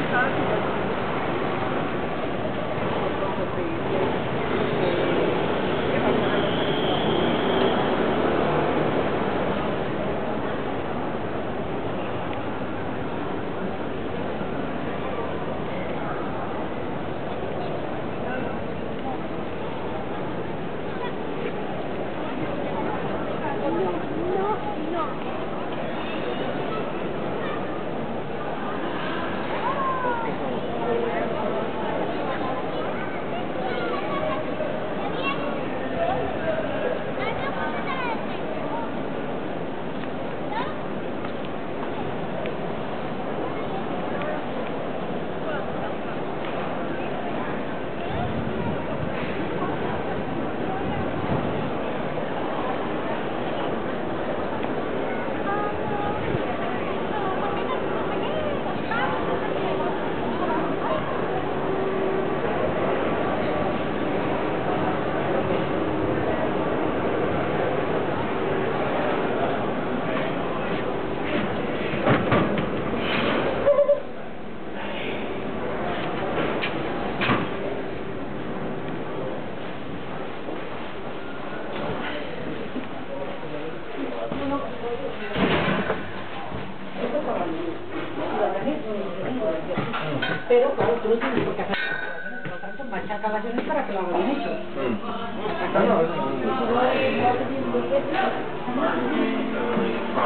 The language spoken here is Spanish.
Pero claro, tú no tienes por qué hacer. Por lo tanto, machaca las veces para que lo haga bien hecho. No, no,